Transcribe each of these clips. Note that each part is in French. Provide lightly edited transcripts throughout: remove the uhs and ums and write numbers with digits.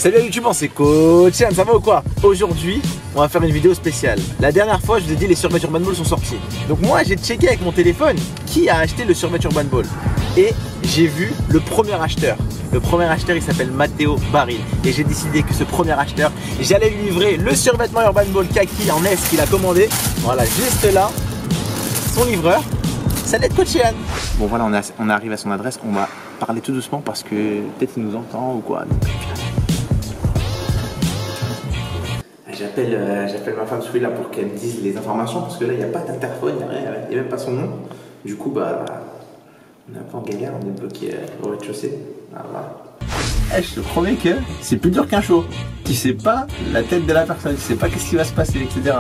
Salut à YouTube, c'est Coach Yann, ça va ou quoi? Aujourd'hui, on va faire une vidéo spéciale. La dernière fois, je vous ai dit les survêt Urban Ball sont sortis. Donc moi, j'ai checké avec mon téléphone qui a acheté le survêt Urban Ball. Et j'ai vu le premier acheteur. Le premier acheteur, il s'appelle Matteo Baril. Et j'ai décidé que ce premier acheteur, j'allais lui livrer le survêtement Urban Ball Kaki en S qu'il a commandé. Voilà, juste là, son livreur. Ça va être Coach Yann. Bon voilà, on arrive à son adresse. On va parler tout doucement parce que peut-être il nous entend ou quoi. Donc, j'appelle ma femme Souris là pour qu'elle me dise les informations parce que là il n'y a pas d'interphone, il n'y a même pas son nom. Du coup bah on est un peu en galère, on est bloqué au rez-de-chaussée. Ah, voilà. Je te promets que c'est plus dur qu'un show. Tu sais pas la tête de la personne, tu sais pas qu'est-ce qui va se passer, etc.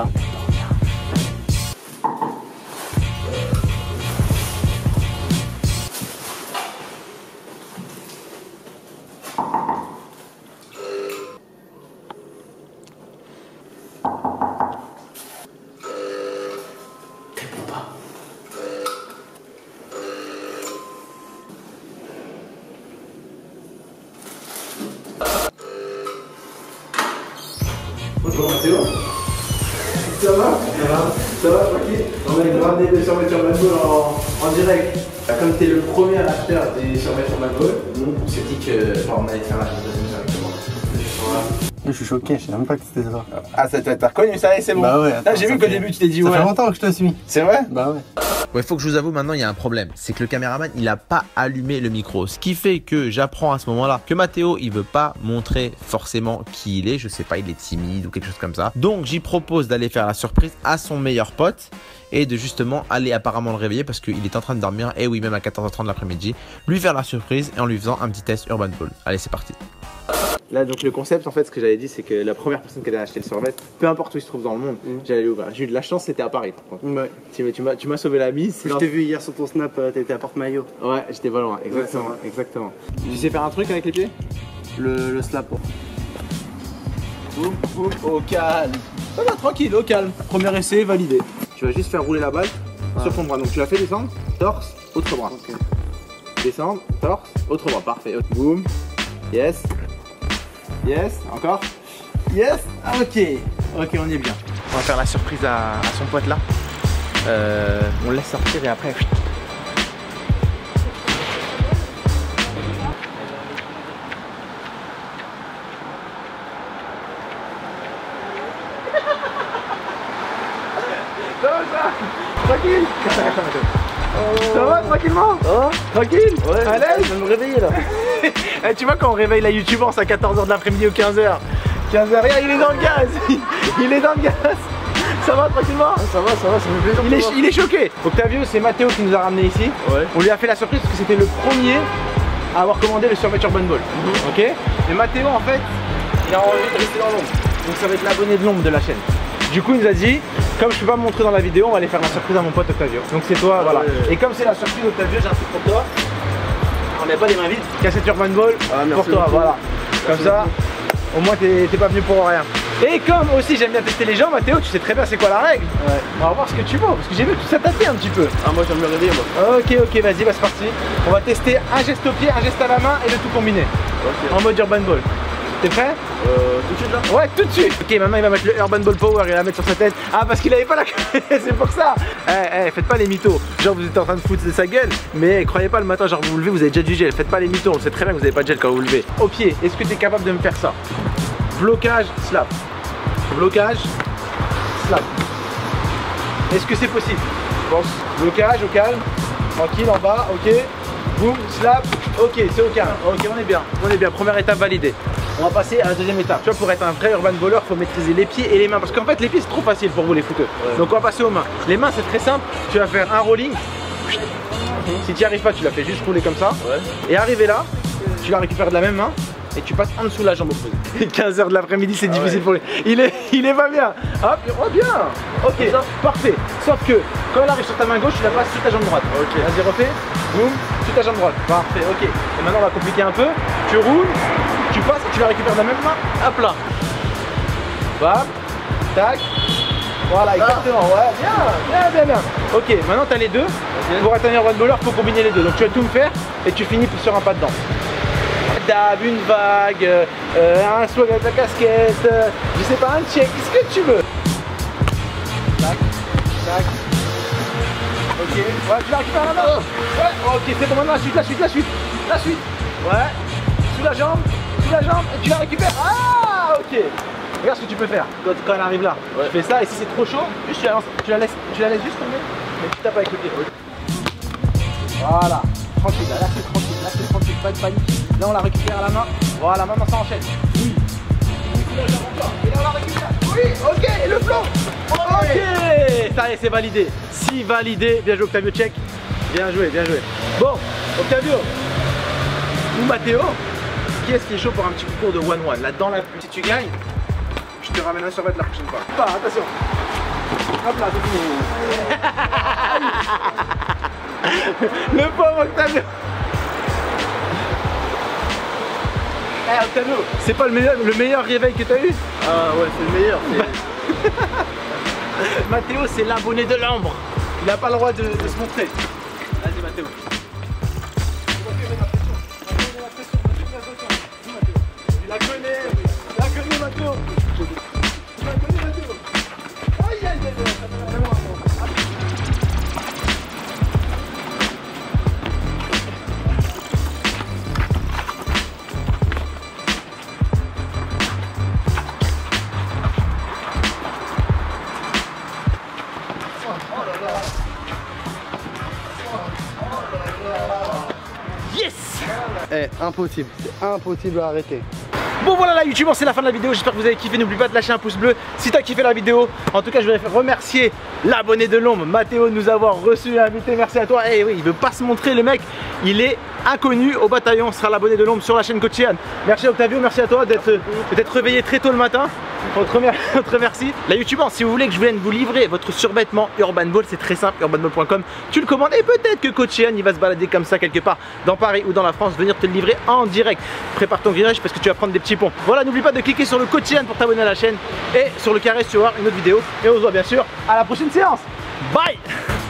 Bonjour Mathéo. Ça va? Ça va, tranquille? On a ramené des survêt Urban Ball en direct. Comme tu es le premier acheteur des survêt Urban Ball, on s'est dit qu'on allait faire la livraison directement. Voilà. Je suis choqué, je sais même pas que c'était ça. Ah, t'as reconnu ça et c'est bon? Bah ouais. J'ai vu qu'au début tu t'es dit ouais. Ça fait longtemps que je te suis. C'est vrai? Bah ouais. Ouais, faut que je vous avoue, maintenant il y a un problème. C'est que le caméraman il a pas allumé le micro. Ce qui fait que j'apprends à ce moment-là que Matteo il veut pas montrer forcément qui il est. Je sais pas, il est timide ou quelque chose comme ça. Donc j'y propose d'aller faire la surprise à son meilleur pote et de justement aller apparemment le réveiller parce qu'il est en train de dormir. Et oui, même à 14h30 de l'après-midi, lui faire la surprise et en lui faisant un petit test Urban Ball. Allez, c'est parti. Là, donc le concept, en fait, ce que j'avais dit, c'est que la première personne qui allait acheter le survêt, peu importe où il se trouve dans le monde, j'allais l'ouvrir. J'ai eu de la chance, c'était à Paris. Ouais. Tu m'as sauvé la mise. Je t'ai vu hier sur ton snap, t'étais à Porte-Maillot. Ouais, j'étais pas loin, exactement. Ouais, exactement. Tu sais faire un truc avec les pieds? Le slap. Boum, boum, au calme. Ça va, tranquille, au calme. Premier essai, validé. Tu vas juste faire rouler la balle sur ton bras. Donc tu la fais descendre, torse, autre bras. Okay. Descendre, torse, autre bras. Parfait. Boum. Yes. Yes. Encore. Yes. Ok. Ok, on y est bien. On va faire la surprise à son pote là. On le laisse sortir et après. Ça va ça? Tranquille. Ça va tranquillement? Tranquille? Ouais, à l'aise? je vais me réveiller là. Eh, tu vois quand on réveille la youtubance à 14h de l'après-midi ou 15h? 15h, regarde, il est dans le gaz. Il est dans le gaz. Ça va tranquillement? Ça va, ça me fait plaisir. Il est choqué. Octavio, c'est Matteo qui nous a ramené ici. Ouais. On lui a fait la surprise parce que c'était le premier à avoir commandé le survêt Urban Ball. Ok? Et Matteo, en fait, il a envie de rester dans l'ombre. Donc ça va être l'abonné de l'ombre de la chaîne. Du coup, il nous a dit, comme je peux pas me montrer dans la vidéo, on va aller faire la surprise à mon pote Octavio. Donc c'est toi, voilà. Et comme c'est la surprise Octavio, j'ai un truc pour toi. On n'est pas des mains vides. Cassette Urban Ball pour toi, voilà. Comme ça, au moins t'es pas venu pour rien. Et comme aussi j'aime bien tester les gens, Matteo, tu sais très bien c'est quoi la règle. Ouais. On va voir ce que tu vaux, parce que j'ai vu que tu sais tâter un petit peu. Ah, moi je vais me réveiller moi. Ok, vas-y, bah c'est parti. On va tester un geste au pied, un geste à la main et de tout combiner. Ok. En mode Urban Ball. T'es prêt? Tout de suite là? Ouais, tout de suite. Ok, maintenant il va mettre le Urban Ball Power, il va la mettre sur sa tête. Ah, parce qu'il avait pas la c'est pour ça. Faites pas les mythos. Genre vous êtes en train de foutre de sa gueule, mais croyez pas le matin, genre vous vous levez, vous avez déjà du gel. Faites pas les mythos, on sait très bien que vous avez pas de gel quand vous vous levez. Au pied, est-ce que tu es capable de me faire ça? Blocage, slap. Blocage, slap. Est-ce que c'est possible? Je pense. Blocage, au calme. Tranquille, en bas, ok. Boum, slap. Ok, c'est au calme. Ok, on est bien. On est bien. Première étape validée. On va passer à la deuxième étape. Tu vois, pour être un vrai urban baller, il faut maîtriser les pieds et les mains. Parce qu'en fait, les pieds, c'est trop facile pour vous, les footeux. Ouais. Donc, on va passer aux mains. Les mains, c'est très simple. Tu vas faire un rolling. Si tu n'y arrives pas, tu la fais juste rouler comme ça. Ouais. Et arriver là, tu la récupères de la même main. Et tu passes en dessous la jambe opposée. 15h de l'après-midi, c'est difficile pour lui. Il est pas bien. Hop, oh bien. Ok, parfait. Sauf que quand elle arrive sur ta main gauche, tu la passes sur ta jambe droite. Ok. Vas-y, refais. Boum, sur ta jambe droite. Parfait, ok. Et maintenant, on va compliquer un peu. Tu roules, tu passes et tu la récupères de la même main. Hop là. Bam, tac. Voilà, exactement. Ouais, bien. Ok, maintenant tu as les deux. Okay. Pour être un urban baller, il faut combiner les deux. Donc tu vas tout me faire et tu finis sur un pas de danse. dab, une vague, un swag avec la casquette, je sais pas, un check, ce que tu veux. Tac, tac. Ok, ouais, tu la récupères la main. Ouais, ok, c'est bon, maintenant la suite. Ouais, sous la jambe, et tu la récupères. Ah, ok. Regarde ce que tu peux faire quand elle arrive là. Ouais. Tu fais ça, et si c'est trop chaud, juste tu la laisses juste tomber, mais tu tapes avec le pied. Voilà, tranquille, là c'est tranquille, pas de panique. Là on la récupère à la main. Voilà, maintenant ça enchaîne. Oui. Sous la jambe encore. Et là on la récupère. Oui, ok, et le flow. Ok, ça y est, c'est validé. Si validé, bien joué Octavio, check. Bien joué. Bon, Octavio ou Matteo, qui est-ce qui est chaud pour un petit concours de 1-1 là dans la pluie? Si tu gagnes, je te ramène un survêt la prochaine fois. Pas, attention. Hop là, c'est fini. Le pauvre Octavio. Eh Octavio, c'est pas le meilleur réveil que t'as eu? Ah ouais, c'est le meilleur. Matteo, c'est l'abonné de l'ombre. Il n'a pas le droit de se montrer. Vas-y Matteo. Tu la connais Matteo. Aïe, ça fait vraiment un bon. Yes! Impossible, c'est impossible à arrêter. Bon voilà la youtubeur, c'est la fin de la vidéo, j'espère que vous avez kiffé, n'oublie pas de lâcher un pouce bleu si t'as kiffé la vidéo. En tout cas je voudrais remercier l'abonné de l'ombre, Matteo, de nous avoir reçu et invité, merci à toi. Eh oui, il veut pas se montrer le mec, il est inconnu au bataillon, ce sera l'abonné de l'ombre sur la chaîne Coach Ian. Merci Octavio, merci à toi d'être réveillé très tôt le matin. On te remercie. La youtubeur, si vous voulez que je vienne vous livrer votre survêtement Urban Ball, c'est très simple, urbanball.com, tu le commandes et peut-être que Coach Ian il va se balader comme ça quelque part dans Paris ou dans la France, venir te le livrer en direct. Prépare ton grillage parce que tu vas prendre des petits ponts. Voilà, n'oublie pas de cliquer sur le Coach Ian pour t'abonner à la chaîne et sur le carré si tu vas voir une autre vidéo. Et on se voit bien sûr à la prochaine séance. Bye.